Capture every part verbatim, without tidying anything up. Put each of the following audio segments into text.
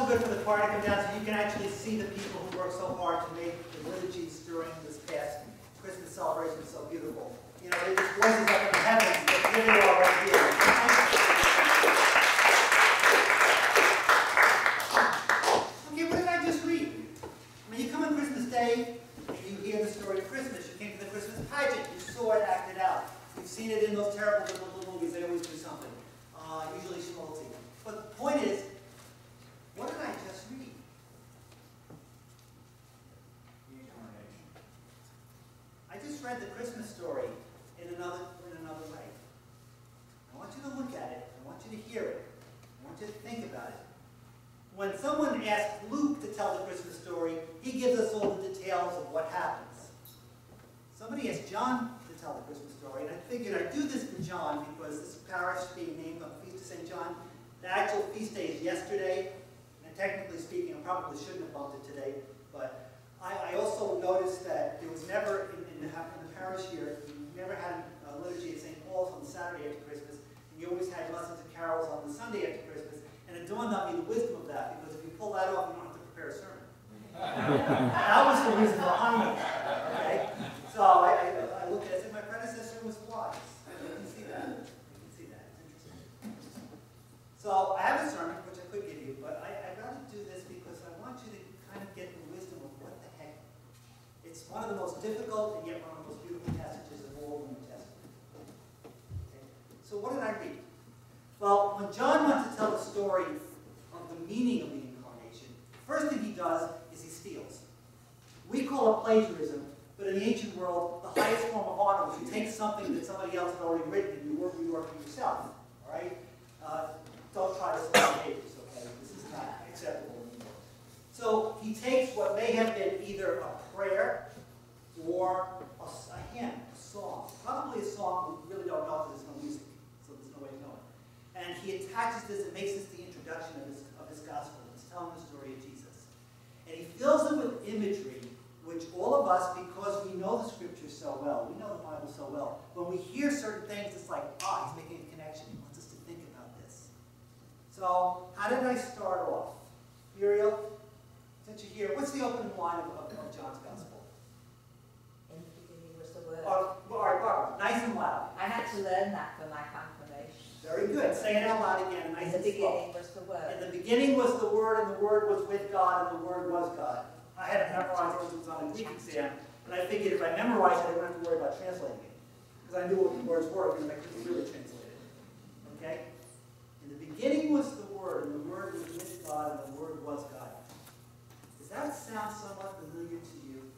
also good for the choir to come down so you can actually see the people who worked so hard to make the liturgies during this past Christmas celebration so beautiful. You know, there's voices up in the heavens, but here they are right here. Okay, what did I just read? I mean, you come on Christmas Day, and you hear the story of Christmas. You came to the Christmas pageant. You saw it acted out. You've seen it in those terrible little movies. They always do something, uh, usually schmaltzy. But the point is, what did I just read? I just read the Christmas story in another, in another way. I want you to look at it. I want you to hear it. I want you to think about it. When someone asks Luke to tell the Christmas story, he gives us all the details of what happens. Somebody asked John to tell the Christmas story, and I figured I'd do this for John because this parish being named on the Feast of Saint John, the actual feast day is yesterday, and technically speaking, I probably shouldn't have bumped it today, but I, I also noticed that there was never, in, in, the, in the parish here, we never had a liturgy at Saint Paul's on the Saturday after Christmas, and you always had lessons and carols on the Sunday after Christmas, and it dawned on me the wisdom of that, because if you pull that off, you don't have to prepare a sermon. That was the reason behind it, okay? So I, I, I looked at it and said, my predecessor was wise. You can see that. You can see that. It's interesting. So I have a sermon, which I could give you, but I, I'd rather do this because I want you to kind of get the wisdom of what the heck. It's one of the most difficult and yet one of the most beautiful passages of all the New Testament. Okay? So what did I read? Well, when John wants to tell the story of the meaning of the Incarnation, the first thing he does is he steals. We call it plagiarism, but in the ancient world, the highest form of honor was you take something that somebody else had already written and you work, you work it yourself. All right? Uh, don't try to swap pages, okay? This is not acceptable anymore. So he takes what may have been either a prayer or a, a hymn, a song. Probably a song we really don't know because there's no music, so there's no way of knowing. And he attaches this and makes this the introduction of his, of his gospel. He's telling the story of Jesus. And he fills it with imagery, which all of us, because we know the scriptures so well, we know the Bible so well, when we hear certain things, it's like, ah, he's making a connection. He wants us to think about this. So, how did I start off? Muriel, since you're here, what's the opening line of, of, of John's Gospel? In the beginning was the Word. Oh, all right, Barbara, nice and loud. I had to learn that for my confirmation. Very good. Say it out loud again, nice In the and slow. beginning was the Word. In the beginning was the Word, and the Word was with God, and the Word was God. I had it memorized because it was on a Greek exam, and I figured if I memorized it, I wouldn't have to worry about translating it. Because I knew what the words were, because I couldn't really translate it. Okay? In the beginning was the Word, and the Word was with God, and the Word was God. Does that sound somewhat familiar to you?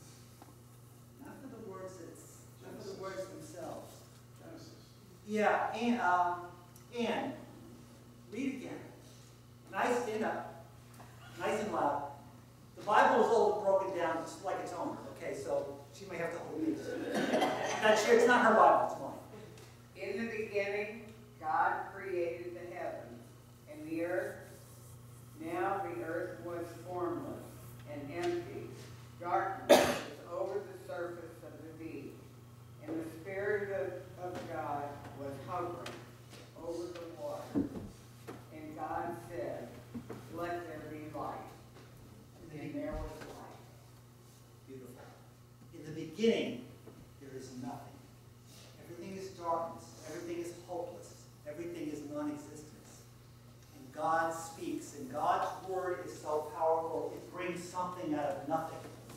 Not for the words that, not for the words themselves. Genesis. Yeah, and, um, and, read again. Nice, stand up. Nice and loud. The Bible is all broken down just like its owner, okay? So she may have to hold me. That's it's not her Bible, it's mine. In the beginning, God created the heavens and the earth. Now the earth was formless and empty. Darkness was over the surface of the deep. And the Spirit of, of God was hovering over the water. And God said, let there be light. And there was light. Beautiful. In the beginning, there is nothing. Everything is darkness. Everything is hopeless. Everything is non-existence. And God speaks, and God's word is so powerful, it brings something out of nothing.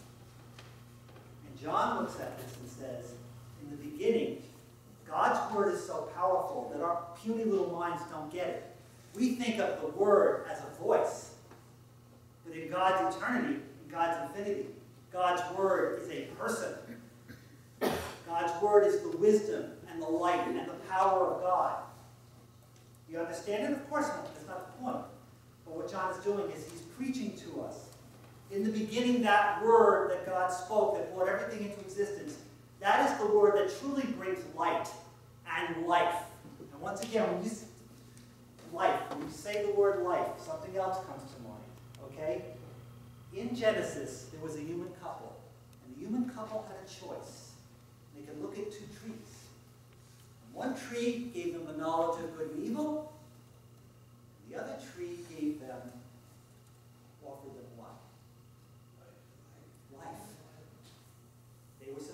And John looks at this and says, in the beginning, God's word is so powerful that our puny little minds don't get it. We think of the word as a voice. But in God's eternity, in God's infinity, God's word is a person. God's word is the wisdom and the light and the power of God. You understand it? Of course not. That's not the point. But what John is doing is he's preaching to us. In the beginning, that word that God spoke that brought everything into existence, that is the word that truly brings light and life. And once again, when you say life, when you say the word life, something else comes to mind. Okay? In Genesis, there was a human couple. And the human couple had a choice. They could look at two trees. And one tree gave them the knowledge of good and evil. And the other tree gave them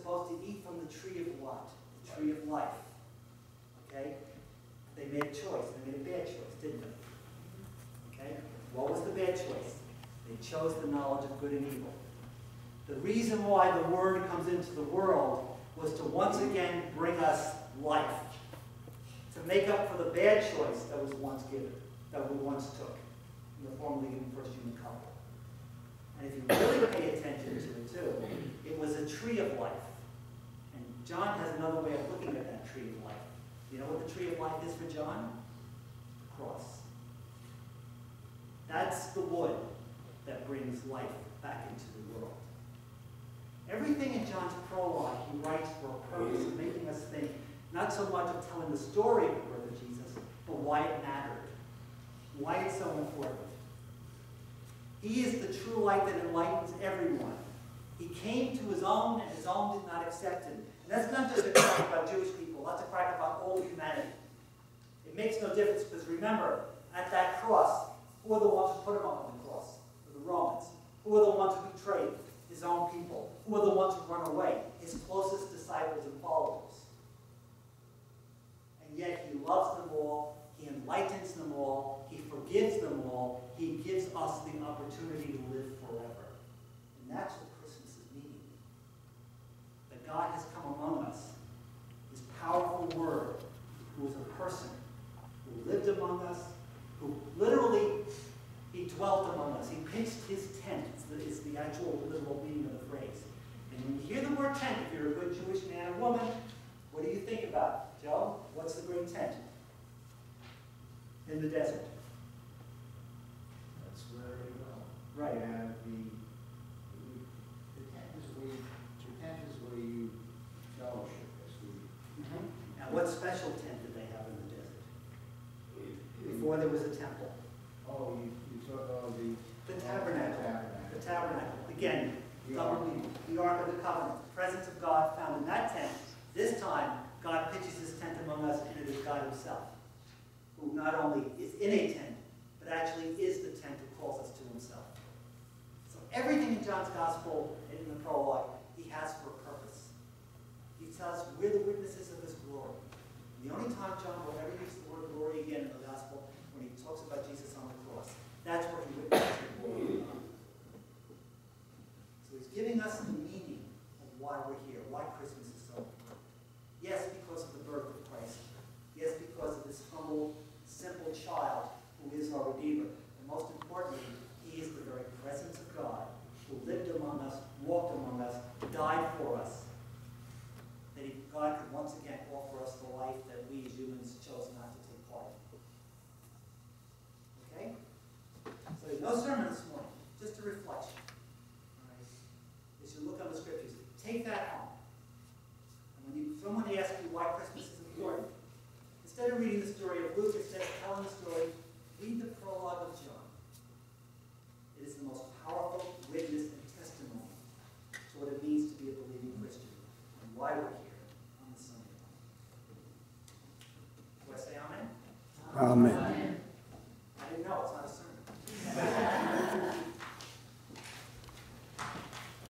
supposed to eat from the tree of what? The tree of life. Okay? They made a choice. They made a bad choice, didn't they? Okay? What was the bad choice? They chose the knowledge of good and evil. The reason why the Word comes into the world was to once again bring us life. To make up for the bad choice that was once given, that we once took in the form of the first human couple. And if you really pay attention to it too, it was a tree of life. And John has another way of looking at that tree of life. You know what the tree of life is for John? The cross. That's the wood that brings life back into the world. Everything in John's prologue he writes for a purpose of making us think not so much of telling the story of the birth of Jesus, but why it mattered, why it's so important. He is the true light that enlightens everyone. He came to his own, and his own did not accept him. And that's not just a crack about Jewish people, that's a crack about all humanity. It makes no difference, because remember, at that cross, who are the ones who put him up on the cross? The Romans. Who are the ones who betrayed his own people? Who are the ones who run away? His closest disciples and followers. And yet he loves them all, he enlightens them all, he forgives them all, he gives us the opportunity to live forever. And that's what Christmas is meaning. That God has come among us, his powerful Word, who is a person, who lived among us, who literally, he dwelt among us. He pitched his tent, is the, is the actual literal meaning of the phrase. And when you hear the word tent, if you're a good Jewish man or woman, what do you think about? Joe, what's the green tent? In the desert. That's where you go. Right. And the, the tent is where you, the tent is where you fellowship, as we. Mm-hmm. Now, what special tent did they have in the desert? Before there was a temple. Oh, you, you took, oh, the. The tabernacle. tabernacle. The tabernacle. Again, The the, ark. the Ark of the Covenant. The presence of God found in that tent. This time, God pitches his tent among us, and it is God himself, who not only is in a tent, but actually is the tent who calls us to himself. So everything in John's Gospel and in the prologue, he has for a purpose. He tells us we're the witnesses of his glory. And the only time John will ever use the word glory again in the Gospel, when he talks about Jesus on the cross. That's where he witnesses the glory of God. So he's giving us the meaning of why we're here, why Christmas is so important. Yes, because of the birth of Christ. Yes, because of this humble, simple child who is our Redeemer. And most importantly, he is the very presence of God who lived among us, walked among us, died for us. That he, God could once again offer us the life that we as humans chose not to take part in. Okay? So there's no sermon this morning, just a reflection. All right? As you look on the scriptures, take that home. When you, someone asks you why Christmas is important, instead of reading the story of Luke, instead of telling the story, read the prologue of John. It is the most powerful witness and testimony to what it means to be a believing Christian and why we're here on the Sunday. Do I say amen? Amen.